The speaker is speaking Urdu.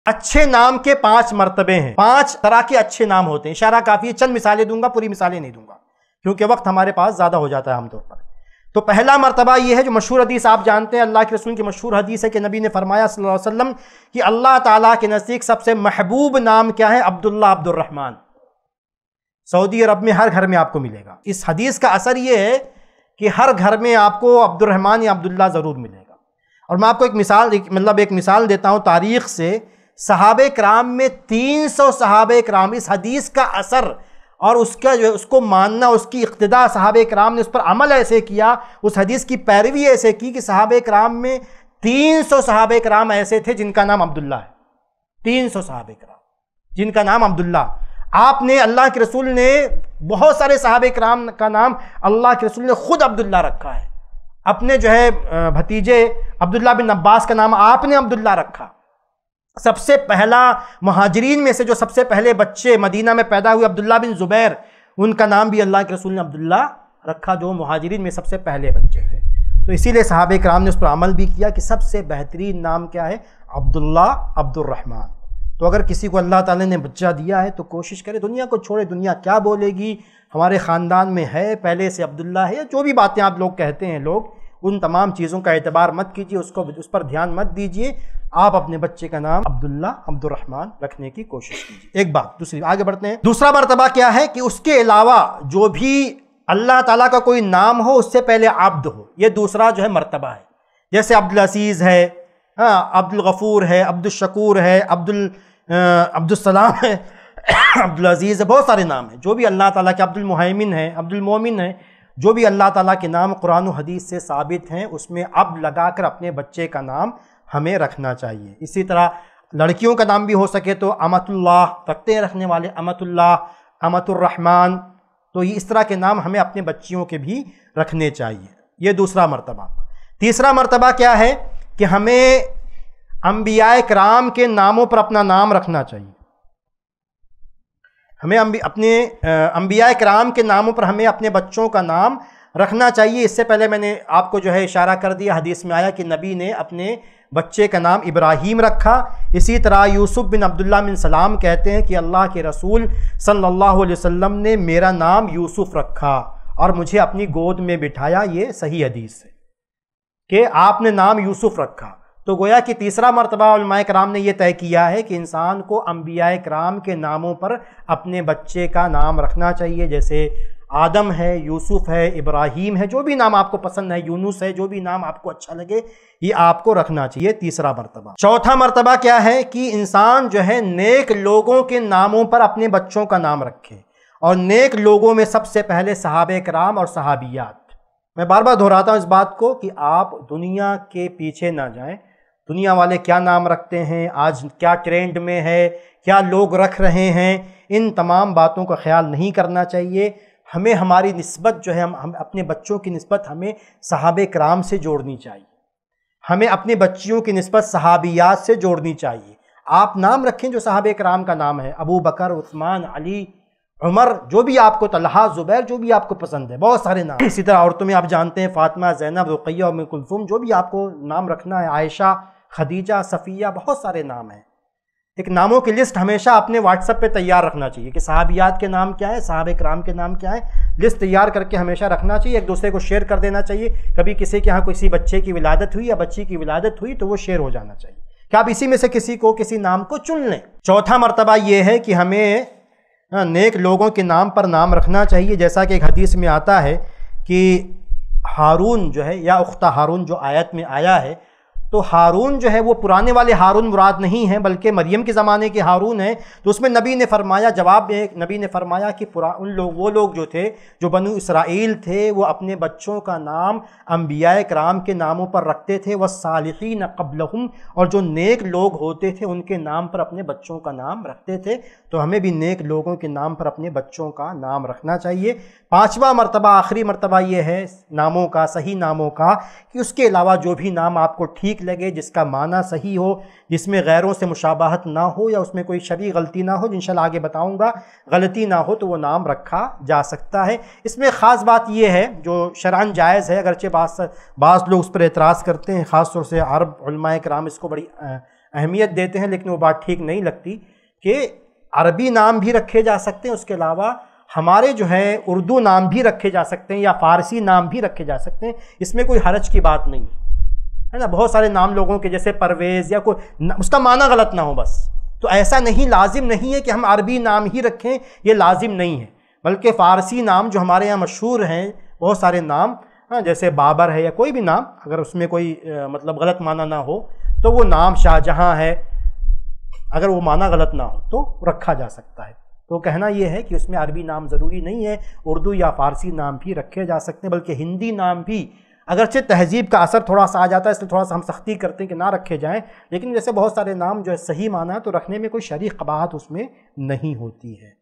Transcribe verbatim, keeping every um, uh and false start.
اچھے نام کے پانچ مرتبے ہیں، پانچ طرح کے اچھے نام ہوتے ہیں۔ اشارہ کافی ہے، چند مثالیں دوں گا، پوری مثالیں نہیں دوں گا کیونکہ وقت ہمارے پاس زیادہ ہو جاتا ہے عام طور پر۔ تو پہلا مرتبہ یہ ہے جو مشہور حدیث آپ جانتے ہیں، اللہ کے رسول کی مشہور حدیث ہے کہ نبی نے فرمایا صلی اللہ علیہ وسلم کہ اللہ تعالیٰ کے نزدیک سب سے محبوب نام کیا ہے؟ عبداللہ، عبد الرحمن۔ سعودی عرب میں ہر گھر میں آپ کو ملے گا۔ اس حدیث کا اثر یہ ہے کہ ہر گھر میں آپ کو عبد الرحمن یا عبداللہ ضرور ملے گا۔ اور میں آپ کو ایک مثال مطلب ایک مثال دیتا ہوں تاریخ سے۔ صحابہ کرام میں تین سو صحابہ کرام اس حدیث کا اثر اور اس کا جو اس کو ماننا، اس کی اقتداء، صحابہ کرام نے اس پر عمل ایسے کیا، اس حدیث کی پیروی ایسے کی کہ صحابہ کرام میں تین سو صحابہ کرام ایسے تھے جن کا نام عبداللہ ہے۔ تین سو صحابہ کرام جن کا نام عبداللہ۔ آپ نے، اللہ کے رسول نے بہت سارے صحابہ کرام کا نام اللہ کے رسول نے خود عبداللہ رکھا ہے۔ اپنے جو ہے بھتیجے عبداللہ بن عباس کا نام آپ نے عبداللہ رکھا۔ سب سے پہلا مہاجرین میں سے جو سب سے پہلے بچے مدینہ میں پیدا ہوئے عبداللہ بن زبیر، ان کا نام بھی اللہ کے رسول نے عبداللہ رکھا، جو مہاجرین میں سب سے پہلے بچے تھے۔ تو اسی لیے صحابہ کرام نے اس پر عمل بھی کیا کہ سب سے بہترین نام کیا ہے؟ عبداللہ، عبد الرحمن۔ تو اگر کسی کو اللہ تعالیٰ نے بچہ دیا ہے تو کوشش کرے، دنیا کو چھوڑے، دنیا کیا بولے گی، ہمارے خاندان میں ہے پہلے سے عبداللہ ہے، یا جو بھی باتیں آپ لوگ کہتے ہیں لوگ، ان تمام چیزوں کا اعتبار مت کیجیے، اس کو اس پر دھیان مت دیجیے۔ آپ اپنے بچے کا نام عبداللہ، عبد الرحمن رکھنے کی کوشش کیجیے۔ ایک بات، دوسری آگے بڑھتے ہیں۔ دوسرا مرتبہ کیا ہے کہ اس کے علاوہ جو بھی اللہ تعالیٰ کا کوئی نام ہو اس سے پہلے عبد ہو، یہ دوسرا جو ہے مرتبہ ہے۔ جیسے عبدالعزیز ہے، ہاں، عبد الغفور ہے، عبد الشکور ہے، عبد ال عبد السلام ہے، عبد العزیز ہے، بہت سارے نام ہیں جو بھی اللہ تعالیٰ کے، عبد المہیمن ہے، عبد المومن ہے، جو بھی اللہ تعالیٰ کے نام قرآن و حدیث سے ثابت ہیں اس میں اب لگا کر اپنے بچے کا نام ہمیں رکھنا چاہیے۔ اسی طرح لڑکیوں کا نام بھی ہو سکے تو امت اللہ رکھتے ہیں، رکھنے والے امت اللہ، امت الرحمن، تو یہ اس طرح کے نام ہمیں اپنے بچیوں کے بھی رکھنے چاہیے۔ یہ دوسرا مرتبہ۔ تیسرا مرتبہ کیا ہے کہ ہمیں انبیاء کرام کے ناموں پر اپنا نام رکھنا چاہیے۔ ہمیں اپنے انبیاء کرام کے ناموں پر ہمیں اپنے بچوں کا نام رکھنا چاہیے۔ اس سے پہلے میں نے آپ کو جو ہے اشارہ کر دیا، حدیث میں آیا کہ نبی نے اپنے بچے کا نام ابراہیم رکھا۔ اسی طرح یوسف بن عبداللہ بن سلام کہتے ہیں کہ اللہ کے رسول صلی اللہ علیہ وسلم نے میرا نام یوسف رکھا اور مجھے اپنی گود میں بٹھایا۔ یہ صحیح حدیث ہے کہ آپ نے نام یوسف رکھا۔ تو گویا کہ تیسرا مرتبہ علماء کرام نے یہ طے کیا ہے کہ انسان کو انبیاء کرام کے ناموں پر اپنے بچے کا نام رکھنا چاہیے، جیسے آدم ہے، یوسف ہے، ابراہیم ہے، جو بھی نام آپ کو پسند ہے، یونس ہے، جو بھی نام آپ کو اچھا لگے یہ آپ کو رکھنا چاہیے۔ تیسرا مرتبہ۔ چوتھا مرتبہ کیا ہے کہ انسان جو ہے نیک لوگوں کے ناموں پر اپنے بچوں کا نام رکھے، اور نیک لوگوں میں سب سے پہلے صحابہ کرام اور صحابیات۔ میں بار بار دہراتا ہوں اس بات کو کہ آپ دنیا کے پیچھے نہ جائیں، دنیا والے کیا نام رکھتے ہیں، آج کیا ٹرینڈ میں ہے، کیا لوگ رکھ رہے ہیں، ان تمام باتوں کا خیال نہیں کرنا چاہیے۔ ہمیں ہماری نسبت جو ہے، ہم اپنے بچوں کی نسبت ہمیں صحابہ کرام سے جوڑنی چاہیے، ہمیں اپنی بچیوں کی نسبت صحابیات سے جوڑنی چاہیے۔ آپ نام رکھیں جو صحابہ کرام کا نام ہے، ابو بکر، عثمان، علی، عمر، جو بھی آپ کو، طلحہ، زبیر، جو بھی آپ کو پسند ہے، بہت سارے نام۔ اسی طرح عورتوں میں آپ جانتے ہیں فاطمہ، زینب، رقیہ، ام کلثوم، جو بھی آپ کو نام رکھنا ہے، عائشہ، خدیجہ، صفیہ، بہت سارے نام ہیں۔ ایک ناموں کی لسٹ ہمیشہ اپنے واٹس ایپ پہ تیار رکھنا چاہیے کہ صحابیات کے نام کیا ہے، صحابہ کرام کے نام کیا ہے، لسٹ تیار کر کے ہمیشہ رکھنا چاہیے، ایک دوسرے کو شیئر کر دینا چاہیے۔ کبھی کسی کے ہاں کسی بچے کی ولادت ہوئی یا بچی کی ولادت ہوئی تو وہ شیئر ہو جانا چاہیے کہ آپ اسی میں سے کسی کو، کسی نام کو چن لیں۔ چوتھا مرتبہ یہ ہے کہ ہمیں نیک لوگوں کے نام پر نام رکھنا چاہیے، جیسا کہ ایک حدیث میں آتا ہے کہ ہارون جو ہے، یا اختہ ہارون جو آیت میں آیا ہے، تو ہارون جو ہے وہ پرانے والے ہارون مراد نہیں ہیں بلکہ مریم کے زمانے کے ہارون ہیں۔ تو اس میں نبی نے فرمایا، جواب میں نبی نے فرمایا کہ ان لوگ وہ لوگ جو تھے جو بنو اسرائیل تھے وہ اپنے بچوں کا نام انبیاء کرام کے ناموں پر رکھتے تھے، والصالحین قبلہم، اور جو نیک لوگ ہوتے تھے ان کے نام پر اپنے بچوں کا نام رکھتے تھے۔ تو ہمیں بھی نیک لوگوں کے نام پر اپنے بچوں کا نام رکھنا چاہیے۔ پانچواں مرتبہ، آخری مرتبہ یہ ہے ناموں کا، صحیح ناموں کا، کہ اس کے علاوہ جو بھی نام آپ کو ٹھیک لگے، جس کا معنی صحیح ہو، جس میں غیروں سے مشابہت نہ ہو یا اس میں کوئی شرعی غلطی نہ ہو، انشاءاللہ آگے بتاؤں گا، غلطی نہ ہو تو وہ نام رکھا جا سکتا ہے۔ اس میں خاص بات یہ ہے جو شرعاً جائز ہے، اگرچہ بعض بعض لوگ اس پر اعتراض کرتے ہیں، خاص طور سے عرب علماء کرام اس کو بڑی اہمیت دیتے ہیں، لیکن وہ بات ٹھیک نہیں لگتی کہ عربی نام بھی رکھے جا سکتے ہیں، اس کے علاوہ ہمارے جو ہے اردو نام بھی رکھے جا سکتے ہیں یا فارسی نام بھی رکھے جا سکتے ہیں، اس میں کوئی حرج کی بات نہیں ہے نا۔ بہت سارے نام لوگوں کے جیسے پرویز یا کوئی اس کا معنی غلط نہ ہو بس، تو ایسا نہیں، لازم نہیں ہے کہ ہم عربی نام ہی رکھیں، یہ لازم نہیں ہے، بلکہ فارسی نام جو ہمارے یہاں مشہور ہیں بہت سارے نام، ہاں جیسے بابر ہے یا کوئی بھی نام، اگر اس میں کوئی مطلب غلط معنی نہ ہو تو وہ نام شاہ جہاں ہے، اگر وہ معنی غلط نہ ہو تو رکھا جا سکتا ہے۔ تو کہنا یہ ہے کہ اس میں عربی نام ضروری نہیں ہے، اردو یا فارسی نام بھی رکھے جا سکتے ہیں، بلکہ ہندی نام بھی، اگرچہ تہذیب کا اثر تھوڑا سا آ جاتا ہے اس لیے تھوڑا سا ہم سختی کرتے ہیں کہ نہ رکھے جائیں، لیکن جیسے بہت سارے نام جو ہے صحیح معنی ہے تو رکھنے میں کوئی شرعی قباحت اس میں نہیں ہوتی ہے۔